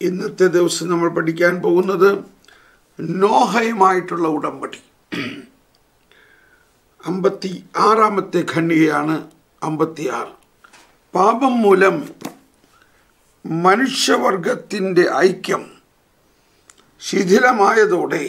ഇന്നത്തെ ദിവസം നമ്മൾ പഠിക്കാൻ പോകുന്നത് നോഹയുമായിട്ടുള്ള ഉടമ്പടി. 56-ാമത്തെ ഖണ്ഡികയാണ് 56. പാപം മൂലം മനുഷ്യവർഗത്തിൻ്റെ ഐക്യം ശിഥിലമായതോടെ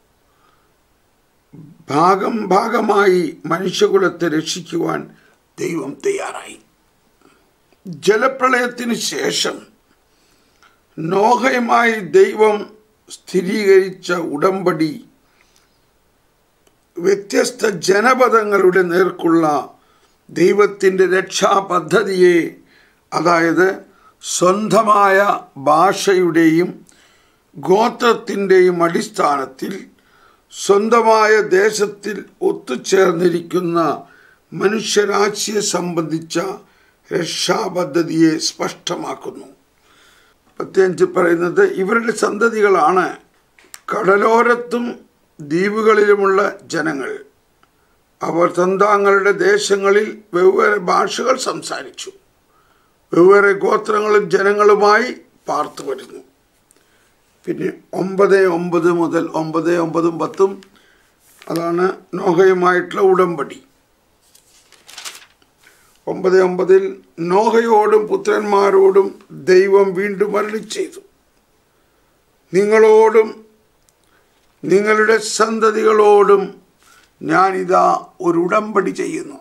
ഭാഗമായി മനുഷ്യകുലത്തെ രക്ഷിക്കുവാൻ ദൈവം തയ്യാറായി. ജലപ്രളയത്തിന് ശേഷം നോഹയുമായി ദൈവം സ്ഥിരീകരിച്ച ഉടമ്പടി വ്യത്യസ്ത ജനപദങ്ങളുടെ നേർക്കുള്ള ദൈവത്തിൻ്റെ രക്ഷാപദ്ധതിയെ, അതായത് സ്വന്തമായ ഭാഷയുടെയും ഗോത്രത്തിൻ്റെയും അടിസ്ഥാനത്തിൽ സ്വന്തമായ ദേശത്തിൽ ഒത്തുചേർന്നിരിക്കുന്ന മനുഷ്യരാശിയെ സംബന്ധിച്ച രക്ഷാപദ്ധതിയെ സ്പഷ്ടമാക്കുന്നു. 15 പറയുന്നത്, ഇവരുടെ സന്തതികളാണ് കടലോരത്തും ദ്വീപുകളിലുമുള്ള ജനങ്ങൾ. അവർ തങ്ങളുടെ ദേശങ്ങളിൽ വെവ്വേറെ ഭാഷകൾ സംസാരിച്ചു, വെവ്വേറെ ഗോത്രങ്ങളും ജനങ്ങളുമായി പാർത്തു വരുന്നു. പിന്നെ 9:9 മുതൽ 9:9, 10 അതാണ് നോഹയുമായിട്ടുള്ള ഉടമ്പടി. 9:9 നോഹയോടും പുത്രന്മാരോടും ദൈവം വീണ്ടും അരുളി ചെയ്തു, നിങ്ങളോടും നിങ്ങളുടെ സന്തതികളോടും ഞാനിതാ ഒരു ഉടമ്പടി ചെയ്യുന്നു.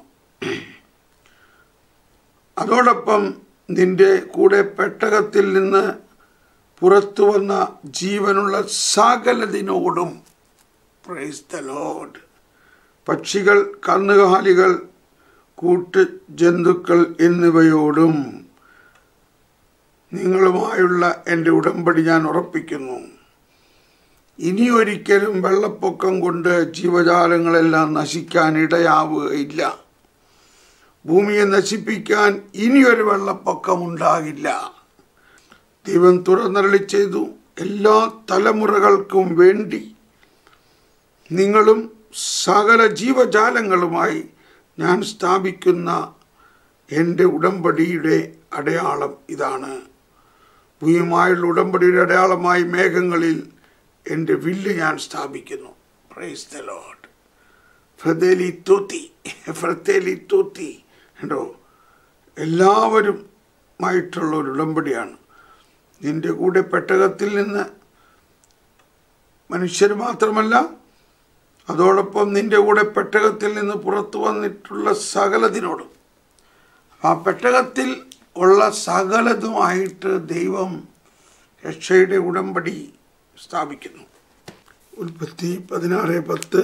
അതോടൊപ്പം നിന്റെ കൂടെ പെട്ടകത്തിൽ നിന്ന് പുറത്തു വന്ന ജീവനുള്ള സകലതിനോടും, പ്രൈസ് ദ ലോർഡ്, പക്ഷികൾ, കന്നുകാലികൾ, കൂട്ട് ജന്തുക്കൾ എന്നിവയോടും നിങ്ങളുമായുള്ള എൻ്റെ ഉടമ്പടി ഞാൻ ഉറപ്പിക്കുന്നു. ഇനിയൊരിക്കലും വെള്ളപ്പൊക്കം കൊണ്ട് ജീവജാലങ്ങളെല്ലാം നശിക്കാൻ ഇടയാവുകയില്ല. ഭൂമിയെ നശിപ്പിക്കാൻ ഇനിയൊരു വെള്ളപ്പൊക്കം ഉണ്ടാകില്ല. ദൈവം തുറന്നരുളി ചെയ്തു, എല്ലാ തലമുറകൾക്കും വേണ്ടി നിങ്ങളും സകല ജീവജാലങ്ങളുമായി ഞാൻ സ്ഥാപിക്കുന്ന എൻ്റെ ഉടമ്പടിയുടെ അടയാളം ഇതാണ്. ഭൂമിയുമായുള്ള ഉടമ്പടിയുടെ അടയാളമായി മേഘങ്ങളിൽ എൻ്റെ വില്ല് ഞാൻ സ്ഥാപിക്കുന്നു. Praise the lord. Fratelli Tutti കണ്ടോ, എല്ലാവരുമായിട്ടുള്ള ഒരു ഉടമ്പടിയാണ്. നിന്റെ കൂടെ പെട്ടകത്തിൽ നിന്ന് മനുഷ്യർ മാത്രമല്ല, അതോടൊപ്പം നിന്റെ കൂടെ പെട്ടകത്തിൽ നിന്ന് പുറത്തു വന്നിട്ടുള്ള സകലതിനോടും, ആ പെട്ടകത്തിൽ ഉള്ള സകലതുമായിട്ട് ദൈവം രക്ഷയുടെ ഉടമ്പടി സ്ഥാപിക്കുന്നു. ഉൽപ്പത്തി 16:10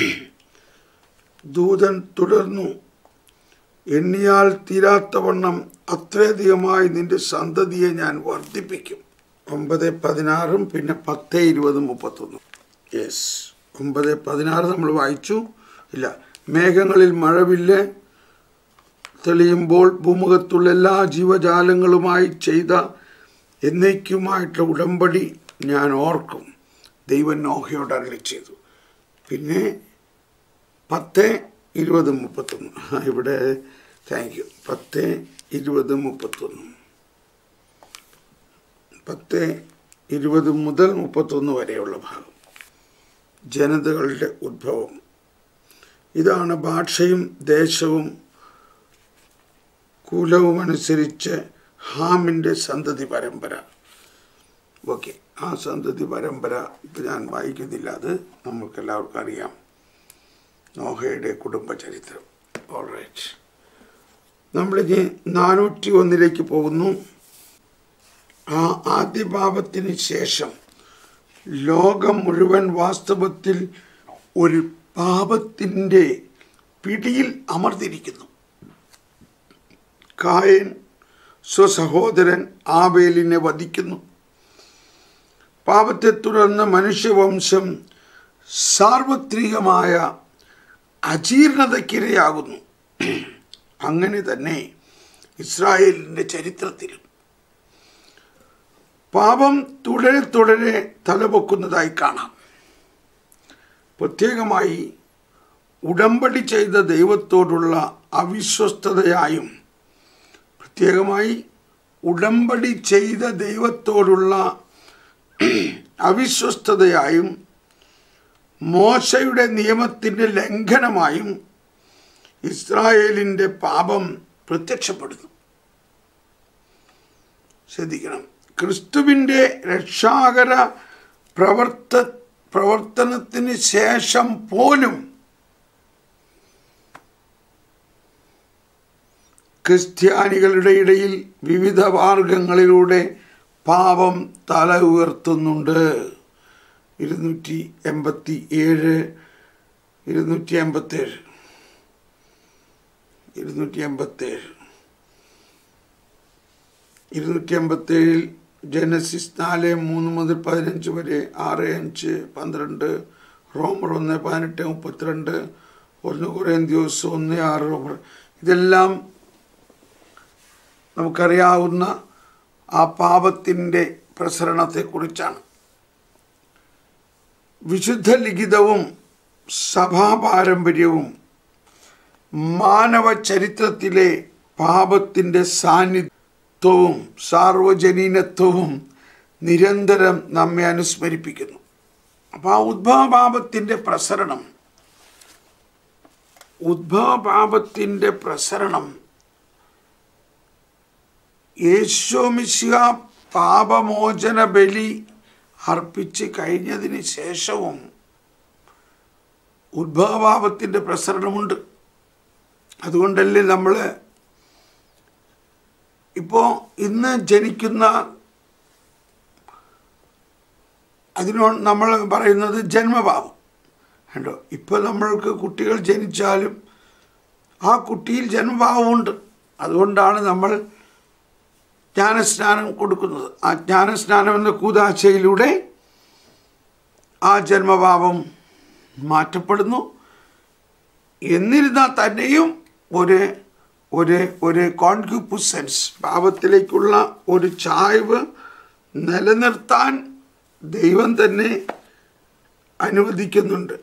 ദൂതൻ തുടർന്നു, എണ്ണിയാൽ തീരാത്തവണ്ണം അത്രയധികമായി നിന്റെ സന്തതിയെ ഞാൻ വർദ്ധിപ്പിക്കും. 9:16 പിന്നെ 10:20, 31. യെസ്, 9:16 നമ്മൾ വായിച്ചു ഇല്ല. മേഘങ്ങളിൽ മഴവില്ല് തെളിയുമ്പോൾ ഭൂമുഖത്തുള്ള എല്ലാ ജീവജാലങ്ങളുമായി ചെയ്ത എന്നേക്കുമായിട്ടുള്ള ഉടമ്പടി ഞാൻ ഓർക്കും. ദൈവം നോഹയോട് അരുളി ചെയ്തു. പിന്നെ 10:20, 31 ഇവിടെ താങ്ക് യു. 10:20, 31 10:20 മുതൽ 31 വരെയുള്ള ഭാഗം. ജനതകളുടെ ഉദ്ഭവം. ഇതാണ് ഭാഷയും ദേശവും കുലവും അനുസരിച്ച് ഹാമിൻ്റെ സന്തതി പരമ്പര. ഓക്കെ, ആ സന്തതി പരമ്പര ഇപ്പം ഞാൻ വായിക്കുന്നില്ല, അത് നമുക്കെല്ലാവർക്കും അറിയാം. നോഹയുടെ കുടുംബചരിത്രം. ഓൾറൈറ്റ്, നമ്മളിനി 401 പോകുന്നു. ആ ആദ്യ പാപത്തിന് ശേഷം ലോകം മുഴുവൻ വാസ്തവത്തിൽ ഒരു പാപത്തിൻ്റെ പിടിയിൽ അമർന്നിരിക്കുന്നു. കായൻ സ്വസഹോദരൻ ആബേലിനെ വധിക്കുന്നു. പാപത്തെ തുടർന്ന് മനുഷ്യവംശം സാർവത്രികമായ അജീർണതയ്ക്കിരയാകുന്നു. അങ്ങനെ തന്നെ ഇസ്രായേലിൻ്റെ ചരിത്രത്തിലും പാപം തുടരെ തലപൊക്കുന്നതായി കാണാം. പ്രത്യേകമായി ഉടമ്പടി ചെയ്ത ദൈവത്തോടുള്ള അവിശ്വസ്തതയായും, പ്രത്യേകമായി ഉടമ്പടി ചെയ്ത ദൈവത്തോടുള്ള അവിശ്വസ്തതയായും മോശയുടെ നിയമത്തിൻ്റെ ലംഘനമായും ഇസ്രായേലിൻ്റെ പാപം പ്രത്യക്ഷപ്പെടുന്നു. ശ്രദ്ധിക്കണം, ക്രിസ്തുവിൻ്റെ രക്ഷാകര പ്രവർത്തനത്തിന് ശേഷം പോലും ക്രിസ്ത്യാനികളുടെ ഇടയിൽ വിവിധ മാർഗങ്ങളിലൂടെ പാപം തല ഉയർത്തുന്നുണ്ട്. 287 ജനസിസ് 4:3-15 വരെ, 6:5, 12, റോമർ 1:18-32, 1 കൊരിന്ത്യസ് 1:6. ഇതെല്ലാം നമുക്കറിയാവുന്ന ആ പാപത്തിൻ്റെ പ്രസരണത്തെക്കുറിച്ചാണ്. വിശുദ്ധ ലിഖിതവും സഭാപാരമ്പര്യവും മാനവ ചരിത്രത്തിലെ പാപത്തിൻ്റെ സാന്നിധ്യവും സാർവജനീനത്വവും നിരന്തരം നമ്മെ അനുസ്മരിപ്പിക്കുന്നു. അപ്പോൾ ആ ഉദ്ഭവപാപത്തിൻ്റെ പ്രസരണം യേശുമിശിഹ പാപമോചന ബലി അർപ്പിച്ച് കഴിഞ്ഞതിന് ശേഷവും ഉദ്ഭവപാപത്തിൻ്റെ പ്രസരണമുണ്ട്. അതുകൊണ്ടല്ലേ നമ്മൾ ഇപ്പോൾ ഇന്ന് ജനിക്കുന്ന അതിനോട് നമ്മൾ പറയുന്നത് ജന്മപാപം കണ്ടോ. ഇപ്പോൾ നമ്മൾക്ക് കുട്ടികൾ ജനിച്ചാലും ആ കുട്ടിയിൽ ജന്മപാപമുണ്ട്. അതുകൊണ്ടാണ് നമ്മൾ ജ്ഞാനസ്നാനം കൊടുക്കുന്നത്. ആ ജ്ഞാനസ്നാനം എന്ന കൂദാശയിലൂടെ ആ ജന്മപാപം മാറ്റപ്പെടുന്നു. എന്നിരുന്നാൽ തന്നെയും ഒരു കോൺക്യുപുസൻസ്, പാപത്തിലേക്കുള്ള ഒരു ചായ്വ് നിലനിർത്താൻ ദൈവം തന്നെ അനുവദിക്കുന്നുണ്ട്.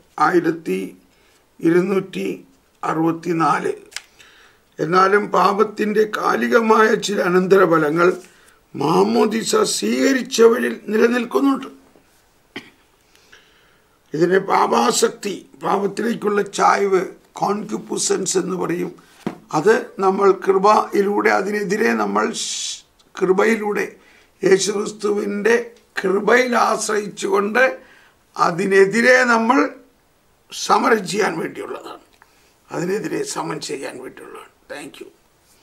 1264. എന്നാലും പാപത്തിൻ്റെ കാലികമായ ചില അനന്തരഫലങ്ങൾ മാമോദിസ സ്വീകരിച്ചവരിൽ നിലനിൽക്കുന്നുണ്ട്. ഇതിനെ പാപാസക്തി, പാപത്തിലേക്കുള്ള ചായ്വ്, കോൺക്യുപുസൻസ് എന്ന് പറയും. അത് നമ്മൾ അതിനെതിരെ നമ്മൾ കൃപയിലൂടെ യേശുക്രിസ്തുവിൻ്റെ കൃപയിൽ ആശ്രയിച്ചുകൊണ്ട് അതിനെതിരെ നമ്മൾ സമരം ചെയ്യാൻ വേണ്ടിയുള്ളതാണ്. അതിനെതിരെ സമരം ചെയ്യാൻ വേണ്ടിയുള്ളതാണ്. Thank you.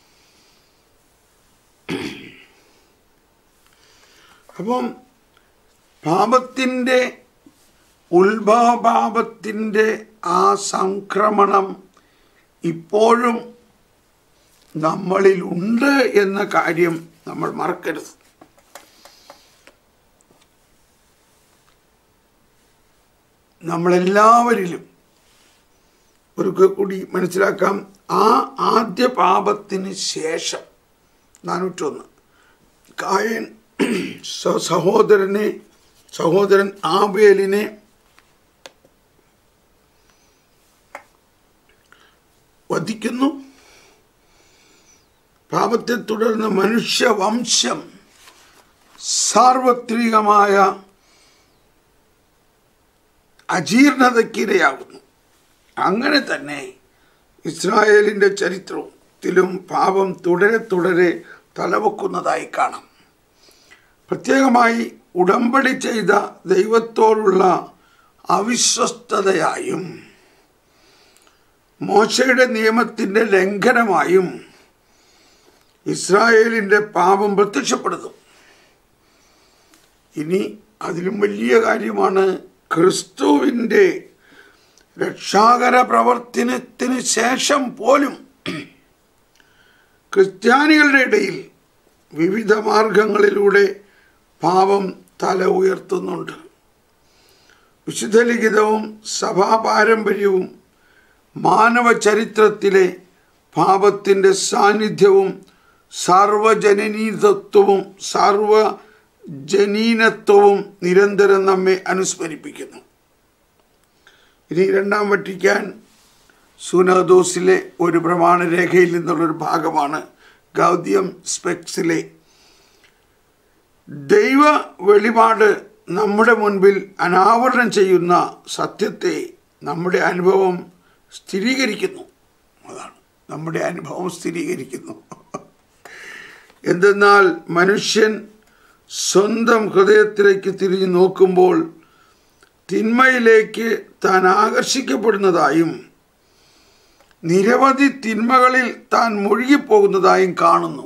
അപ്പം പാപത്തിൻ്റെ ഉത്ഭവപാപത്തിൻ്റെ ആ സംക്രമണം ഇപ്പോഴും നമ്മളിലുണ്ട് എന്ന കാര്യം നമ്മൾ മറക്കരുത്. നമ്മളെല്ലാവരിലും ഒരിക്കൽ കൂടി മനസ്സിലാക്കാം. ആ ആദ്യ പാപത്തിന് ശേഷം 401 കായൻ സഹോദരൻ ആബേലിനെ വധിക്കുന്നു. പാപത്തെ തുടർന്ന് മനുഷ്യവംശം സാർവത്രികമായ അജീർണതയ്ക്കിരയാകുന്നു. അങ്ങനെ തന്നെ ഇസ്രായേലിൻ്റെ ചരിത്രത്തിലും പാപം തുടരെ തലവെക്കുന്നതായി കാണാം. പ്രത്യേകമായി ഉടമ്പടി ചെയ്ത ദൈവത്തോടുള്ള അവിശ്വസ്തതയായും മോശയുടെ നിയമത്തിൻ്റെ ലംഘനമായും ഇസ്രായേലിൻ്റെ പാപം പ്രത്യക്ഷപ്പെടുന്നു. ഇനി അതിലും വലിയ കാര്യമാണ്, ക്രിസ്തുവിൻ്റെ രക്ഷാകര പ്രവർത്തനത്തിന് ശേഷം പോലും ക്രിസ്ത്യാനികളുടെ ഇടയിൽ വിവിധ മാർഗങ്ങളിലൂടെ പാപം തല ഉയർത്തുന്നുണ്ട്. വിശുദ്ധ ലിഖിതവും സഭാപാരമ്പര്യവും മാനവ ചരിത്രത്തിലെ പാപത്തിൻ്റെ സാന്നിധ്യവും സാർവജനീനത്വവും നിരന്തരം നമ്മെ അനുസ്മരിപ്പിക്കുന്നു. ഇനി 2-ാം വത്തിക്കാൻ സുനദോസിലെ ഒരു പ്രമാണരേഖയിൽ നിന്നുള്ളൊരു ഭാഗമാണ് ഗൗദിയം സ്പെക്സിലെ ദൈവ വെളിപാട് നമ്മുടെ മുൻപിൽ അനാവരണം ചെയ്യുന്ന സത്യത്തെ നമ്മുടെ അനുഭവം സ്ഥിരീകരിക്കുന്നു. അതാണ് നമ്മുടെ അനുഭവം സ്ഥിരീകരിക്കുന്നു. എന്തെന്നാൽ മനുഷ്യൻ സ്വന്തം ഹൃദയത്തിലേക്ക് തിരിഞ്ഞു നോക്കുമ്പോൾ തിന്മയിലേക്ക് താൻ ആകർഷിക്കപ്പെടുന്നതായും നിരവധി തിന്മകളിൽ താൻ മുഴുകിപ്പോകുന്നതായും കാണുന്നു.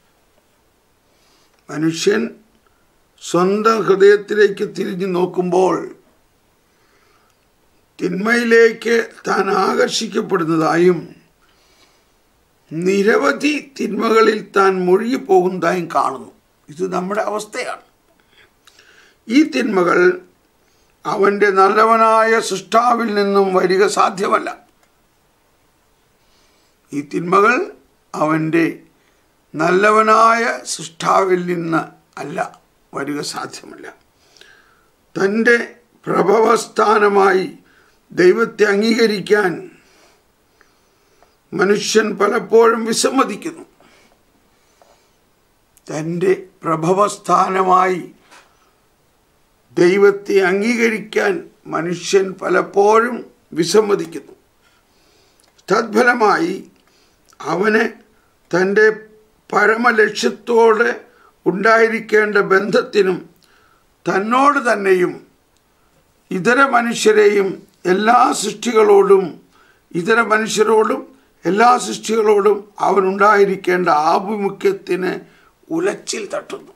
മനുഷ്യൻ സ്വന്തം ഹൃദയത്തിലേക്ക് തിരിഞ്ഞു നോക്കുമ്പോൾ തിന്മയിലേക്ക് താൻ ആകർഷിക്കപ്പെടുന്നതായും നിരവധി തിന്മകളിൽ താൻ മുഴുകിപ്പോകുന്നതായും കാണുന്നു. ഇത് നമ്മുടെ അവസ്ഥയാണ്. ഈ തിന്മകൾ അവൻ്റെ നല്ലവനായ സൃഷ്ടാവിൽ നിന്നും വരിക സാധ്യമല്ല. ഈ തിന്മകൾ അവൻ്റെ നല്ലവനായ സൃഷ്ടാവിൽ നിന്ന് അല്ല വരിക സാധ്യമല്ല. തൻ്റെ പ്രഭവസ്ഥാനമായി ദൈവത്തെ അംഗീകരിക്കാൻ മനുഷ്യൻ പലപ്പോഴും വിസമ്മതിക്കുന്നു. തൻ്റെ പ്രഭവസ്ഥാനമായി ദൈവത്തെ അംഗീകരിക്കാൻ മനുഷ്യൻ പലപ്പോഴും വിസമ്മതിക്കുന്നു. തദ്ഫലമായി അവന് തൻ്റെ പരമലക്ഷ്യത്തോടെ ഉണ്ടായിരിക്കേണ്ട ബന്ധത്തിനും തന്നോട് തന്നെയും ഇതര മനുഷ്യരെയും എല്ലാ സൃഷ്ടികളോടും അവനുണ്ടായിരിക്കേണ്ട ആഭിമുഖ്യത്തിന് ഉലച്ചിൽ തട്ടുന്നു.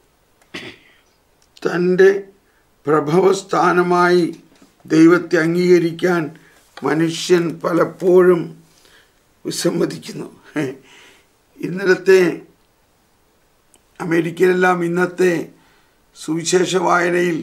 തൻ്റെ പ്രഭവസ്ഥാനമായി ദൈവത്തെ അംഗീകരിക്കാൻ മനുഷ്യൻ പലപ്പോഴും വിസമ്മതിക്കുന്നു. ഇന്നലത്തെ അമേരിക്കയിലെല്ലാം ഇന്നത്തെ സുവിശേഷ വായനയിൽ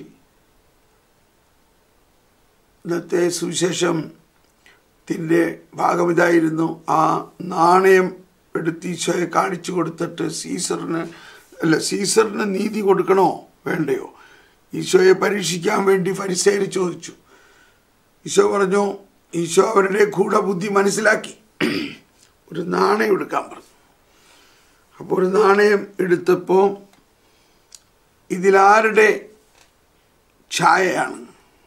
ഇന്നത്തെ സുവിശേഷത്തിൻ്റെ ഭാഗം ഇതായിരുന്നു. ആ നാണയം എടുത്ത് ഈശോയെ കാണിച്ചു കൊടുത്തിട്ട് സീസറിന് നീതി കൊടുക്കണോ വേണ്ടയോ? ഈശോയെ പരീക്ഷിക്കാൻ വേണ്ടി ഫരിസേയർ ചോദിച്ചു. ഈശോ അവരുടെ ഗൂഢബുദ്ധി മനസ്സിലാക്കി ഒരു നാണയം എടുക്കാൻ പറഞ്ഞു. അപ്പോൾ ഒരു നാണയം എടുത്തപ്പോൾ ഇതിലാരുടെ ഛായയാണ്?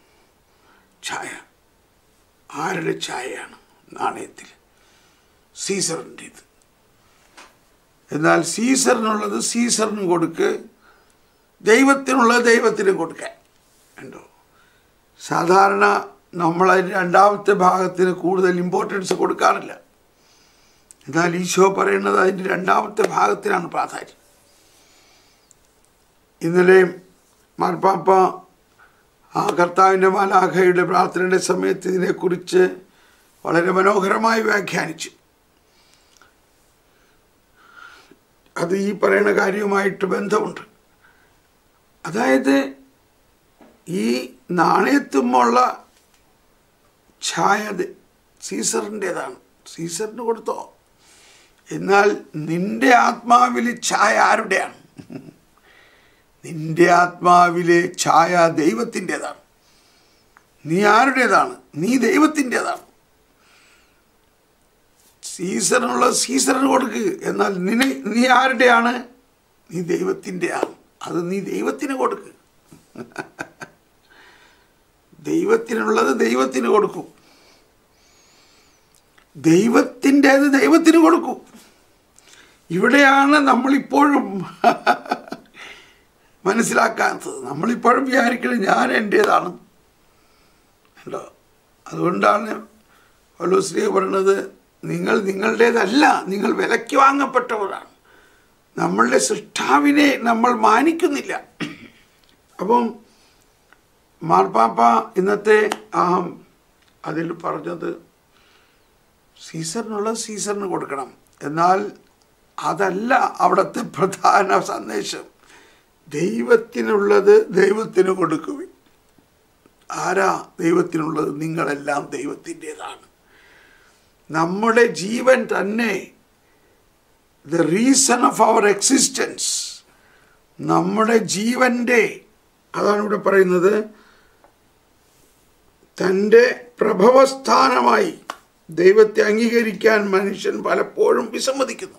ആരുടെ ഛായയാണ് നാണയത്തിൽ? സീസറിൻ്റേത്. എന്നാൽ സീസറിനുള്ളത് സീസറിന് കൊടുക്ക്, ദൈവത്തിനുള്ളത് ദൈവത്തിന് കൊടുക്കാൻ ഉണ്ടോ? സാധാരണ നമ്മൾ രണ്ടാമത്തെ ഭാഗത്തിന് കൂടുതൽ ഇമ്പോർട്ടൻസ് കൊടുക്കാറില്ല. എന്നാൽ ഈശോ പറയുന്നത് അതിൻ്റെ രണ്ടാമത്തെ ഭാഗത്തിനാണ് പ്രാധാന്യം. ഇന്നലെ മാർപ്പാപ്പ ആ കർത്താവിൻ്റെ മാലാഖയുടെ പ്രാർത്ഥനയുടെ സമയത്ത് ഇതിനെക്കുറിച്ച് വളരെ മനോഹരമായി വ്യാഖ്യാനിച്ചു. അത് ഈ പറയുന്ന കാര്യവുമായിട്ട് ബന്ധമുണ്ട്. അതായത് ഈ നാണയത്തുമുള്ള ഛായ സീസറിൻ്റേതാണ്, സീസറിന് കൊടുത്തോ. എന്നാൽ നിന്റെ ആത്മാവിലെ ഛായ ആരുടെയാണ്? നിന്റെ ആത്മാവിലെ ഛായ ദൈവത്തിൻ്റെതാണ്. നീ ആരുടേതാണ്? നീ ദൈവത്തിൻ്റെതാണ്. സീസറിനുള്ളത് സീസറിന് കൊടുക്കുക. എന്നാൽ നീ ആരുടെയാണ്? നീ ദൈവത്തിൻ്റെയാണ്. അത് നീ ദൈവത്തിന് കൊടുക്കുക. ദൈവത്തിനുള്ളത് ദൈവത്തിന് കൊടുക്കും, ദൈവത്തിൻ്റേത് ദൈവത്തിന് കൊടുക്കും. ഇവിടെയാണ് നമ്മളിപ്പോഴും മനസ്സിലാക്കാത്തത്. നമ്മളിപ്പോഴും വിചാരിക്കുന്നത് ഞാൻ എൻ്റേതാണ് കേട്ടോ. അതുകൊണ്ടാണ് പൗലോസ് പറയുന്നത്, നിങ്ങൾ നിങ്ങളുടേതല്ല, നിങ്ങൾ വിലയ്ക്ക് വാങ്ങപ്പെട്ടവരാണ്. നമ്മളുടെ സൃഷ്ടാവിനെ നമ്മൾ മാനിക്കുന്നില്ല. അപ്പം മാർപ്പാപ്പ ഇന്നത്തെ അതിൽ പറഞ്ഞത് സീസറിനുള്ളത് സീസറിന് കൊടുക്കണം. എന്നാൽ അതല്ല അവിടുത്തെ പ്രധാന സന്ദേശം. ദൈവത്തിനുള്ളത് ദൈവത്തിന് കൊടുക്കുവിൻ. ആരാ ദൈവത്തിനുള്ളത്? നിങ്ങളെല്ലാം ദൈവത്തിൻ്റേതാണ്. നമ്മുടെ ജീവൻ തന്നെ, the reason of our existence, നമ്മുടെ ജീവൻ്റെ, അതാണ് ഇവിടെ പറയുന്നത്, തൻ്റെ പ്രഭവസ്ഥാനമായി ദൈവത്തെ അംഗീകരിക്കാൻ മനുഷ്യൻ പലപ്പോഴും വിസമ്മതിക്കുന്നു.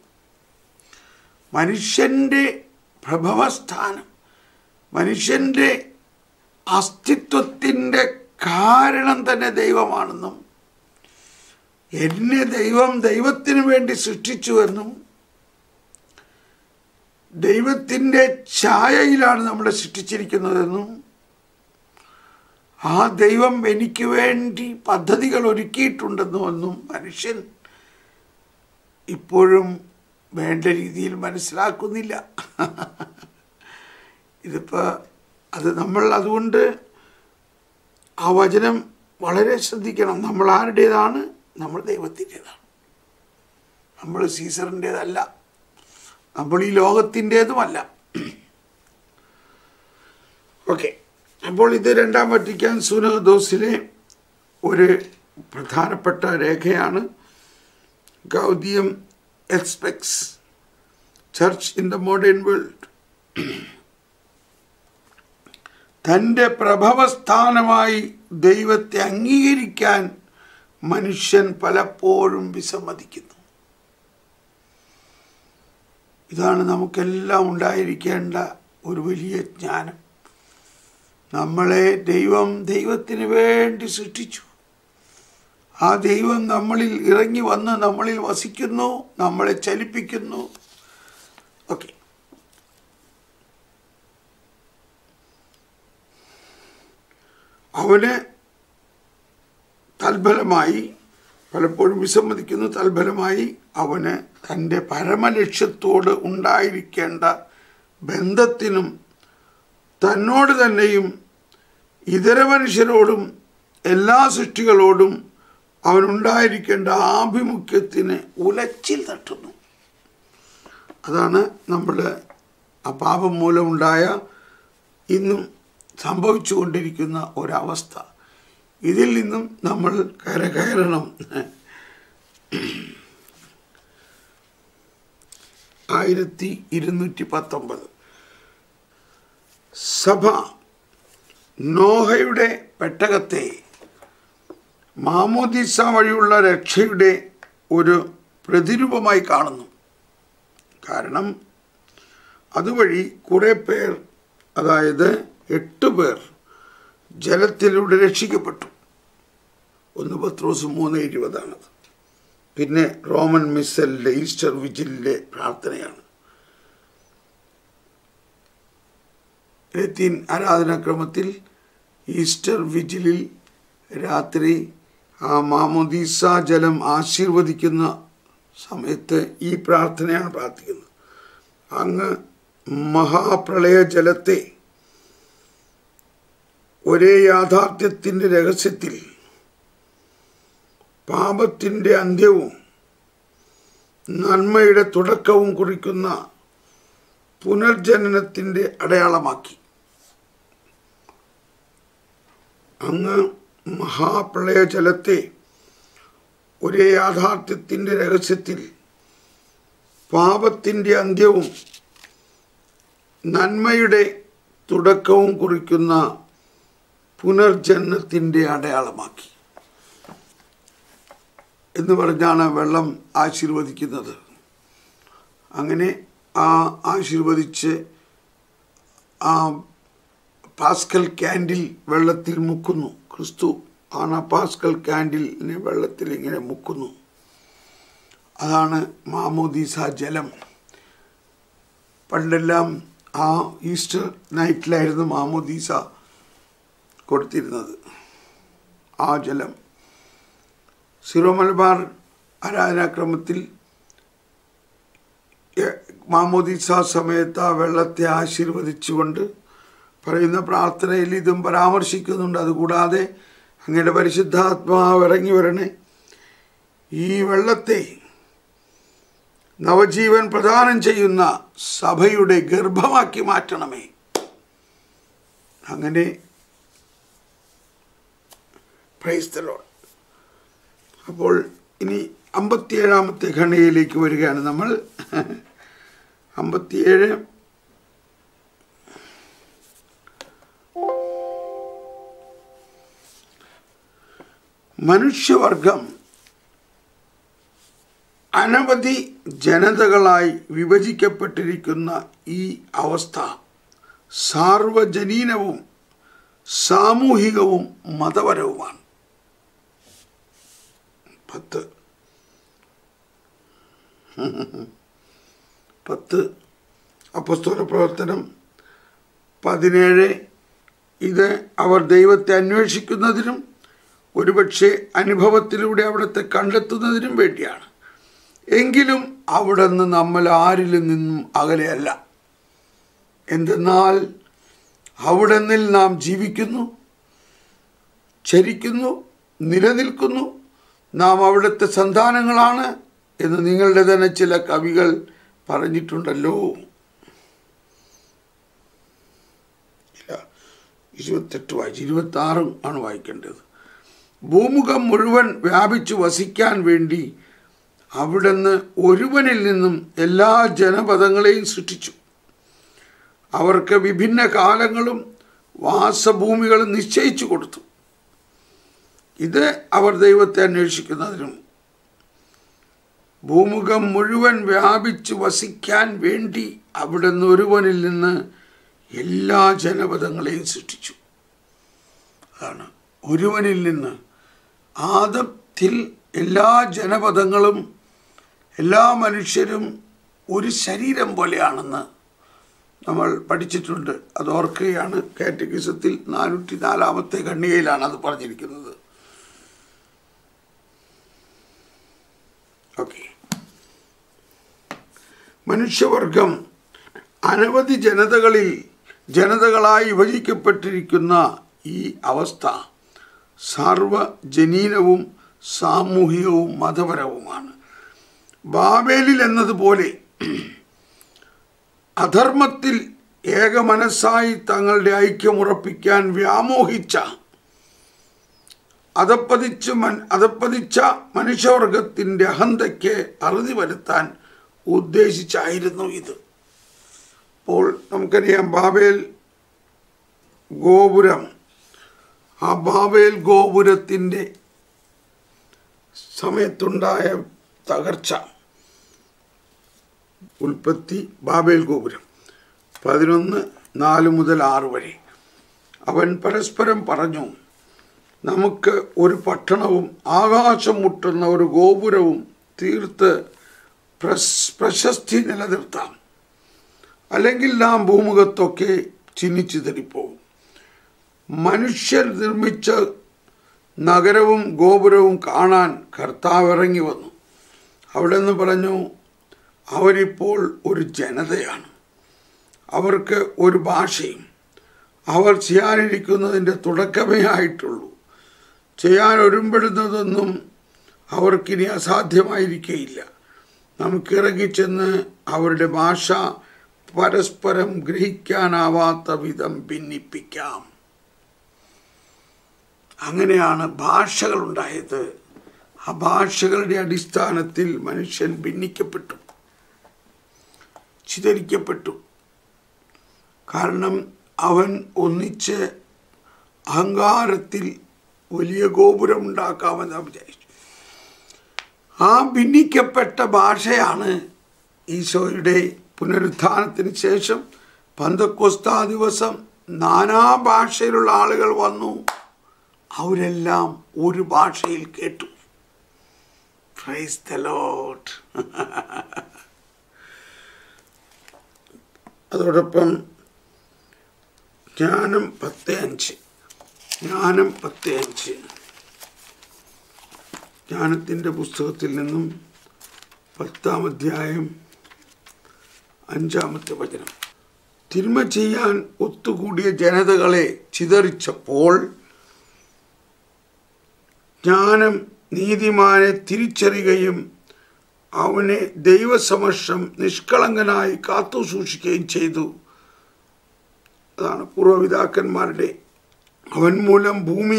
മനുഷ്യൻ്റെ പ്രഭവസ്ഥാനം, മനുഷ്യൻ്റെ അസ്തിത്വത്തിൻ്റെ കാരണം തന്നെ ദൈവമാണെന്നും എന്നെ ദൈവം ദൈവത്തിന് വേണ്ടി സൃഷ്ടിച്ചുവെന്നും ദൈവത്തിൻ്റെ ഛായയിലാണ് നമ്മളെ സൃഷ്ടിച്ചിരിക്കുന്നതെന്നും ആ ദൈവം എനിക്ക് വേണ്ടി പദ്ധതികൾ ഒരുക്കിയിട്ടുണ്ടെന്നും മനുഷ്യൻ ഇപ്പോഴും വേണ്ട രീതിയിൽ മനസ്സിലാക്കുന്നില്ല. ഇതിപ്പോൾ നമ്മൾ അതുകൊണ്ട് ആ വചനം വളരെ ശ്രദ്ധിക്കണം. നമ്മൾ ആരുടേതാണ്? നമ്മൾ ദൈവത്തിൻ്റേതാണ്. നമ്മൾ സീസറിൻ്റേതല്ല, നമ്മൾ ഈ ലോകത്തിൻ്റേതുമല്ല. ഓക്കെ, അപ്പോൾ ഇത് രണ്ടാം വത്തിക്കാൻ സുനഹദോസിലെ ഒരു പ്രധാനപ്പെട്ട രേഖയാണ്. Gaudium et Spes church in the modern world. തൻ്റെ പ്രഭവസ്ഥാനമായി ദൈവത്തെ അംഗീകരിക്കാൻ മനുഷ്യൻ പലപ്പോഴും വിസമ്മതിക്കുന്നു. ഇതാണ് നമുക്കെല്ലാം ഉണ്ടായിരിക്കേണ്ട ഒരു വലിയ ജ്ഞാനം. നമ്മളെ ദൈവം ദൈവത്തിന് വേണ്ടി സൃഷ്ടിച്ചു. ആ ദൈവം നമ്മളിൽ ഇറങ്ങി വന്ന് നമ്മളിൽ വസിക്കുന്നു, നമ്മളെ ചലിപ്പിക്കുന്നു. ഓക്കെ, അവന് തൽഫലമായി പലപ്പോഴും വിസമ്മതിക്കുന്നു. തൽഫലമായി അവന് തൻ്റെ പരമലക്ഷ്യത്തോട് ഉണ്ടായിരിക്കേണ്ട ബന്ധത്തിനും തന്നോട് തന്നെയും ഇതര മനുഷ്യരോടും എല്ലാ സൃഷ്ടികളോടും അവനുണ്ടായിരിക്കേണ്ട ആഭിമുഖ്യത്തിന് ഉലച്ചിൽ തട്ടുന്നു. അതാണ് നമ്മൾ ആ പാപം മൂലമുണ്ടായ ഇന്നും സംഭവിച്ചു കൊണ്ടിരിക്കുന്ന ഒരവസ്ഥ. ഇതിൽ നിന്നും നമ്മൾ കരകയറണം. 1219 സഭ നോഹയുടെ പെട്ടകത്തെ മാമോദീസ വഴിയുള്ള രക്ഷയുടെ ഒരു പ്രതിരൂപമായി കാണുന്നു. കാരണം അതുവഴി കുറേ പേർ, അതായത് 8 പേർ ജലത്തിലൂടെ രക്ഷിക്കപ്പെട്ടു. 1 പത്രോസ് 3:20 പിന്നെ റോമൻ മിസ്സലിലെ ഈസ്റ്റർ വിജിലിലെ പ്രാർത്ഥനയാണ്. ലത്തീൻ ആരാധനാക്രമത്തിൽ ഈസ്റ്റർ വിജിലിൽ രാത്രി ആ മാമോദീസ ജലം ആശീർവദിക്കുന്ന സമയത്ത് ഈ പ്രാർത്ഥനയാണ് പ്രാർത്ഥിക്കുന്നത്. അങ്ങ് മഹാപ്രളയ ജലത്തെ ഒരേ യാഥാർത്ഥ്യത്തിൻ്റെ രഹസ്യത്തിൽ പാപത്തിൻ്റെ അന്ത്യവും നന്മയുടെ തുടക്കവും കുറിക്കുന്ന പുനർജനനത്തിൻ്റെ അടയാളമാക്കി. അങ്ങ് മഹാപ്രളയ ജലത്തെ ഒരേ യാഥാർത്ഥ്യത്തിൻ്റെ രഹസ്യത്തിൽ പാപത്തിൻ്റെ അന്ത്യവും നന്മയുടെ തുടക്കവും കുറിക്കുന്ന പുനർജന്മത്തിൻ്റെ അടയാളമാക്കി എന്ന് പറഞ്ഞാണ് വെള്ളം ആശീർവദിക്കുന്നത്. അങ്ങനെ ആ ആശീർവദിച്ച് ആ പാസ്കൽ ക്യാൻഡിൽ വെള്ളത്തിൽ മുക്കുന്നു. ക്രിസ്തു ആണ് ആ പാസ്കൽ ക്യാൻഡിലിനെ വെള്ളത്തിൽ ഇങ്ങനെ മുക്കുന്നു. അതാണ് മാമോദീസ ജലം. പണ്ടെല്ലാം ആ ഈസ്റ്റർ നൈറ്റിലായിരുന്നു മാമോദീസ കൊടുത്തിരുന്നത്. ആ ജലം സിറോ മലബാർ ആരാധനാക്രമത്തിൽ മാമോദീസ സമയത്ത് ആ വെള്ളത്തെ ആശീർവദിച്ചുകൊണ്ട് പറയുന്ന പ്രാർത്ഥനയിൽ ഇതും പരാമർശിക്കുന്നുണ്ട്. അതുകൂടാതെ അങ്ങയുടെ പരിശുദ്ധാത്മാവ് ഇറങ്ങി വരണേ, ഈ വെള്ളത്തെ നവജീവൻ പ്രദാനം ചെയ്യുന്ന സഭയുടെ ഗർഭമാക്കി മാറ്റണമേ. അങ്ങനെ പ്രൈസ് ദി ലോർഡ്. അപ്പോൾ ഇനി 57-ാമത്തെ ഖണ്ഡികയിലേക്ക് വരികയാണ് നമ്മൾ. 57 മനുഷ്യവർഗം അനവധി ജനതകളായി വിഭജിക്കപ്പെട്ടിരിക്കുന്ന ഈ അവസ്ഥ സാർവജനീനവും സാമൂഹികവും മതപരവുമാണ്. 10 അപ്പോസ്തല പ്രവർത്തനം 17. ഇത് അവർ ദൈവത്തെ അന്വേഷിക്കുന്നതിനും ഒരുപക്ഷെ അനുഭവത്തിലൂടെ അവിടുത്തെ കണ്ടെത്തുന്നതിനും വേണ്ടിയാണ്. എങ്കിലും അവിടെ നിന്ന് നമ്മൾ ആരിലും നിന്നും അകലെയല്ല. എന്തെന്നാൽ അവിടെ നിൽ നാം ജീവിക്കുന്നു, ചരിക്കുന്നു, നിലനിൽക്കുന്നു. നാം അവിടുത്തെ സന്താനങ്ങളാണ് എന്ന് നിങ്ങളുടെ തന്നെ ചില കവികൾ പറഞ്ഞിട്ടുണ്ടല്ലോ. 28 വായിച്ച് 26 ആണ് വായിക്കേണ്ടത്. ഭൂമുഖം മുഴുവൻ വ്യാപിച്ചു വസിക്കാൻ വേണ്ടി അവിടുന്ന് ഒരുവനിൽ നിന്നും എല്ലാ ജനപദങ്ങളെയും സൃഷ്ടിച്ചു. അവർക്ക് വിഭിന്ന കാലങ്ങളും വാസഭൂമികളും നിശ്ചയിച്ചു കൊടുത്തു. ഇത് അവർ ദൈവത്തെ അന്വേഷിക്കുന്നതിനും ഭൂമുഖം മുഴുവൻ വ്യാപിച്ചു വസിക്കാൻ വേണ്ടി അവിടുന്ന് ഒരുവനിൽ നിന്ന് എല്ലാ ജനപദങ്ങളെയും സൃഷ്ടിച്ചു. അതാണ് ഒരുവനിൽ നിന്ന്. ആദത്തിൽ എല്ലാ ജനപദങ്ങളും എല്ലാ മനുഷ്യരും ഒരു ശരീരം പോലെയാണെന്ന് നമ്മൾ പഠിച്ചിട്ടുണ്ട്. അത് ഓർക്കുകയാണ്. കാറ്റഗിസത്തിൽ 404 ഖണ്ഡികയിലാണ് അത് പറഞ്ഞിരിക്കുന്നത്. ഓക്കെ. മനുഷ്യവർഗം അനവധി ജനതകളായി വിഭജിക്കപ്പെട്ടിരിക്കുന്ന ഈ അവസ്ഥ സാർവജനീനവും സാമൂഹികവും മതപരവുമാണ്. ബാബേലിൽ എന്നതുപോലെ അധർമ്മത്തിൽ ഏകമനസ്സായി തങ്ങളുടെ ഐക്യമുറപ്പിക്കാൻ വ്യാമോഹിച്ച അധപ്പതിച്ച മനുഷ്യവർഗത്തിൻ്റെ അഹന്തയ്ക്ക് അറുതി വരുത്താൻ ഉദ്ദേശിച്ചായിരുന്നു ഇത്. അപ്പോൾ നമുക്കറിയാം ബാബേൽ ഗോപുരം. ആ ബാബേൽ ഗോപുരത്തിൻ്റെ സമയത്തുണ്ടായ തകർച്ച. ഉൽപ്പത്തി ബാബേൽ ഗോപുരം 11:4 മുതൽ 6 വരെ. അവൻ പരസ്പരം പറഞ്ഞു, നമുക്ക് ഒരു പട്ടണവും ആകാശം മുട്ടുന്ന ഒരു ഗോപുരവും തീർത്ത് പ്രശസ്തി നിലനിർത്താം. അല്ലെങ്കിൽ നാം ഭൂമുഖത്തൊക്കെ ചിന്നിച്ചു തെറിപ്പോവും. മനുഷ്യർ നിർമ്മിച്ച നഗരവും ഗോപുരവും കാണാൻ കർത്താവ് ഇറങ്ങി വന്നു. അവിടെ നിന്ന് പറഞ്ഞു, അവരിപ്പോൾ ഒരു ജനതയാണ്, അവർക്ക് ഒരു ഭാഷയും. അവർ ചെയ്യാനിരിക്കുന്നതിൻ്റെ തുടക്കമേ ആയിട്ടുള്ളൂ. ചെയ്യാൻ ഒരുമ്പെടുന്നതൊന്നും അവർക്കിനി അസാധ്യമായിരിക്കുകയില്ല. നമുക്കിറങ്ങിച്ചെന്ന് അവരുടെ ഭാഷ പരസ്പരം ഗ്രഹിക്കാനാവാത്ത വിധം ഭിന്നിപ്പിക്കാം. അങ്ങനെയാണ് ഭാഷകളുണ്ടായത്. ആ ഭാഷകളുടെ അടിസ്ഥാനത്തിൽ മനുഷ്യൻ ഭിന്നിക്കപ്പെട്ടു, ചിതറിക്കപ്പെട്ടു. കാരണം അവൻ ഒന്നിച്ച് അഹങ്കാരത്തിൽ വലിയ ഗോപുരം ഉണ്ടാക്കാമെന്ന് വിചാരിച്ചു. ആ ഭിന്നിക്കപ്പെട്ട ഭാഷയാണ് ഈശോയുടെ പുനരുത്ഥാനത്തിന് ശേഷം പെന്തക്കോസ്താ ദിവസം നാനാ ഭാഷയിലുള്ള ആളുകൾ വന്നു. അവരെല്ലാം ഒരു ഭാഷയിൽ കേട്ടു. Praise the lord. അതോടൊപ്പം ജ്ഞാനം 10:5 ജ്ഞാനത്തിൻ്റെ പുസ്തകത്തിൽ നിന്നും 10-ാം അധ്യായം 5-ാമത്തെ വചനം. തിന്മ ചെയ്യാൻ ഒത്തുകൂടിയ ജനതകളെ ചിതറിച്ചപ്പോൾ ജ്ഞാനം നീതിമാനെ തിരിച്ചറിയുകയും അവനെ ദൈവസമക്ഷം നിഷ്കളങ്കനായി കാത്തു സൂക്ഷിക്കുകയും ചെയ്തു. അതാണ് പൂർവ്വപിതാക്കന്മാരുടെ. അവൻ മൂലം ഭൂമി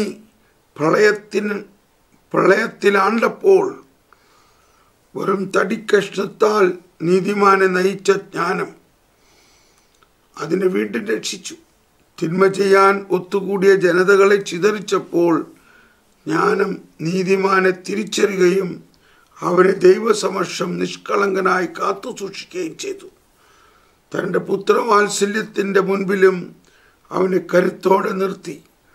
പ്രളയത്തിലാണ്ടപ്പോൾ വെറും തടിക്കഷ്ണത്താൽ നീതിമാനെ നയിച്ച ജ്ഞാനം അതിനെ വീണ്ടും രക്ഷിച്ചു. തിന്മ ചെയ്യാൻ ഒത്തുകൂടിയ ജനതകളെ ചിതറിച്ചപ്പോൾ ജ്ഞാനം നീതിമാനെ തിരിച്ചറിയുകയും അവനെ ദൈവസമക്ഷം നിഷ്കളങ്കനായി കാത്തു സൂക്ഷിക്കുകയും ചെയ്തു. തൻ്റെ പുത്രവാത്സല്യത്തിൻ്റെ മുൻപിലും അവനെ കരുത്തോടെ നിർത്തി.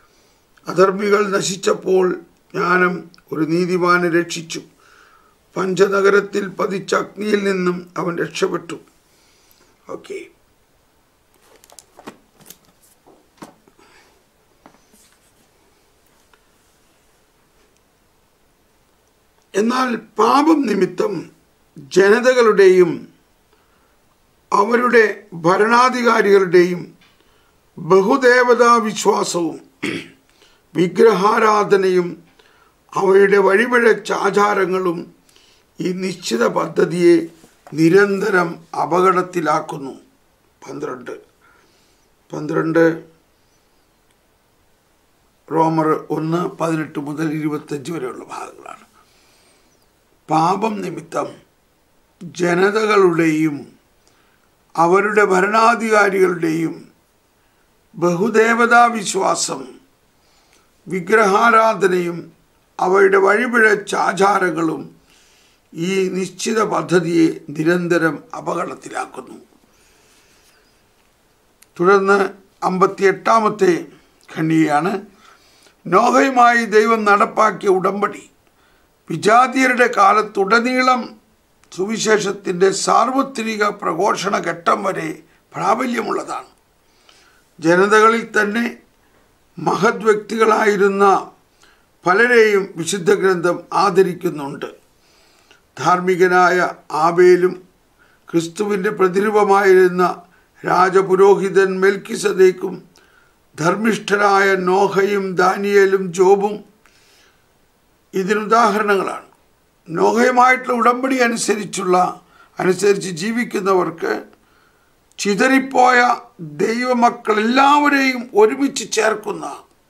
അധർമ്മികൾ നശിച്ചപ്പോൾ ജ്ഞാനം ഒരു നീതിമാനെ രക്ഷിച്ചു. പഞ്ചനഗരത്തിൽ പതിച്ച അഗ്നിയിൽ നിന്നും അവൻ രക്ഷപ്പെട്ടു. ഓക്കെ, എന്നാൽ പാപം നിമിത്തം ജനതകളുടെയും അവരുടെ ഭരണാധികാരികളുടെയും ബഹുദേവതാ വിശ്വാസവും വിഗ്രഹാരാധനയും അവയുടെ വഴിപിഴച്ച ആചാരങ്ങളും ഈ നിശ്ചിത പദ്ധതിയെ നിരന്തരം അപകടത്തിലാക്കുന്നു. 12 റോമർ 1:18 മുതൽ 25 വരെയുള്ള ഭാഗങ്ങളാണ്. പാപം നിമിത്തം ജനതകളുടെയും അവരുടെ ഭരണാധികാരികളുടെയും ബഹുദേവതാ വിശ്വാസം വിഗ്രഹാരാധനയും അവയുടെ വഴിപിഴച്ച ആചാരങ്ങളും ഈ നിശ്ചിത പദ്ധതിയെ നിരന്തരം അപകടത്തിലാക്കുന്നു. തുടർന്ന് 58-ാമത്തെ ഖണ്ഡികയാണ് നോഹയുമായി ദൈവം നടപ്പാക്കിയ ഉടമ്പടി. വിജാതിയരുടെ കാലത്തുടനീളം സുവിശേഷത്തിൻ്റെ സാർവത്രിക പ്രഘോഷണ ഘട്ടം വരെ പ്രാബല്യമുള്ളതാണ്. ജനതകളിൽ തന്നെ മഹത് വ്യക്തികളായിരുന്ന പലരെയും വിശുദ്ധ ഗ്രന്ഥം ആദരിക്കുന്നുണ്ട്. ധാർമ്മികനായ ആബേലും ക്രിസ്തുവിൻ്റെ പ്രതിരൂപമായിരുന്ന രാജപുരോഹിതൻ മെൽക്കിസദേക്കും ധർമ്മിഷ്ഠരായ നോഹയും ദാനിയേലും ജോബും ഇതിനുദാഹരണങ്ങളാണ്. നോഹയുമായിട്ടുള്ള ഉടമ്പടി അനുസരിച്ച് ജീവിക്കുന്നവർക്ക് ചിതറിപ്പോയ ദൈവമക്കൾ എല്ലാവരെയും ഒരുമിച്ച് ചേർക്കുന്ന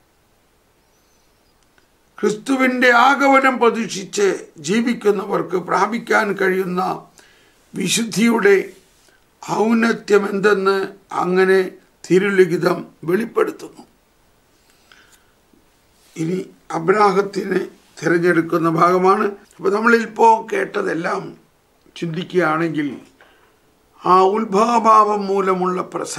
ക്രിസ്തുവിൻ്റെ ആഗമനം പ്രതീക്ഷിച്ച് ജീവിക്കുന്നവർക്ക് പ്രാപിക്കാൻ കഴിയുന്ന വിശുദ്ധിയുടെ ഔന്നത്യം എന്തെന്ന് അങ്ങനെ തിരുലിഖിതം വെളിപ്പെടുത്തുന്നു. ഇനി അബ്രാഹത്തിനെ തിരഞ്ഞെടുക്കുന്ന ഭാഗമാണ്. അപ്പോൾ നമ്മളിപ്പോൾ കേട്ടതെല്ലാം ചിന്തിക്കുകയാണെങ്കിൽ ആ ഉത്ഭവഭാവം മൂലമുള്ള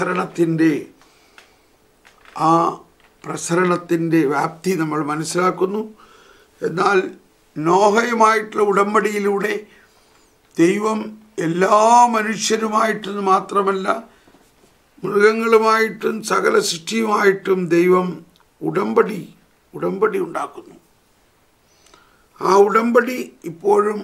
പ്രസരണത്തിൻ്റെ വ്യാപ്തി നമ്മൾ മനസ്സിലാക്കുന്നു. എന്നാൽ നോഹയുമായിട്ടുള്ള ഉടമ്പടിയിലൂടെ ദൈവം എല്ലാ മനുഷ്യരുമായിട്ടും മാത്രമല്ല മൃഗങ്ങളുമായിട്ടും സകല സൃഷ്ടിയുമായിട്ടും ദൈവം ഉടമ്പടി ഉണ്ടാക്കുന്നു. ആ ഉടമ്പടി ഇപ്പോഴും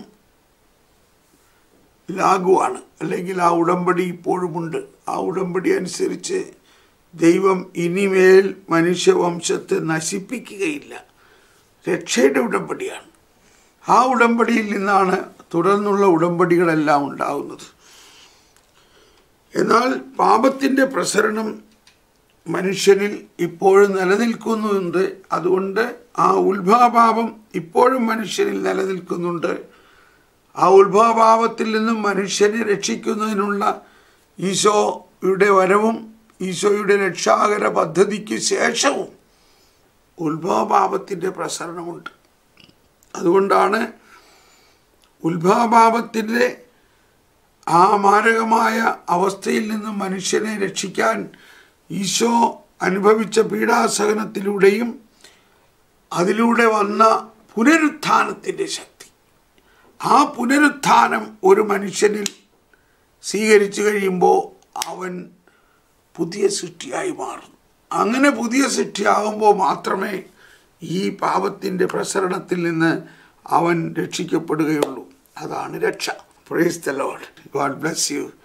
ലാഗുവാണ്, അല്ലെങ്കിൽ ആ ഉടമ്പടി ഇപ്പോഴുമുണ്ട്. ആ ഉടമ്പടി അനുസരിച്ച് ദൈവം ഇനിമേൽ മനുഷ്യവംശത്തെ നശിപ്പിക്കുകയില്ല. രക്ഷയുടെ ഉടമ്പടിയാണ്. ആ ഉടമ്പടിയിൽ നിന്നാണ് തുടർന്നുള്ള ഉടമ്പടികളെല്ലാം ഉണ്ടാകുന്നത്. എന്നാൽ പാപത്തിൻ്റെ പ്രസരണം മനുഷ്യനിൽ ഇപ്പോഴും നിലനിൽക്കുന്നുണ്ട്. അതുകൊണ്ട് ആ ഉത്ഭവപാപം ഇപ്പോഴും മനുഷ്യനിൽ നിലനിൽക്കുന്നുണ്ട്. ആ ഉത്ഭവപാപത്തിൽ നിന്നും മനുഷ്യനെ രക്ഷിക്കുന്നതിനുള്ള ഈശോയുടെ വരവും ഈശോയുടെ രക്ഷാകര പദ്ധതിക്ക് ശേഷവും ഉത്ഭവപാപത്തിൻ്റെ പ്രസരണമുണ്ട്. അതുകൊണ്ടാണ് ഉത്ഭവപാപത്തിൻ്റെ ആ മാരകമായ അവസ്ഥയിൽ നിന്നും മനുഷ്യനെ രക്ഷിക്കാൻ ഈശോ അനുഭവിച്ച പീഡാസഹനത്തിലൂടെയും അതിലൂടെ വന്ന പുനരുത്ഥാനത്തിൻ്റെ ശക്തി, ആ പുനരുത്ഥാനം ഒരു മനുഷ്യനിൽ സ്വീകരിച്ചു കഴിയുമ്പോൾ അവൻ പുതിയ സൃഷ്ടിയായി മാറുന്നു. അങ്ങനെ പുതിയ സൃഷ്ടിയാകുമ്പോൾ മാത്രമേ ഈ പാപത്തിൻ്റെ പ്രസരണത്തിൽ നിന്ന് അവൻ രക്ഷിക്കപ്പെടുകയുള്ളൂ. അതാണ് രക്ഷ. Praise the lord. God bless U.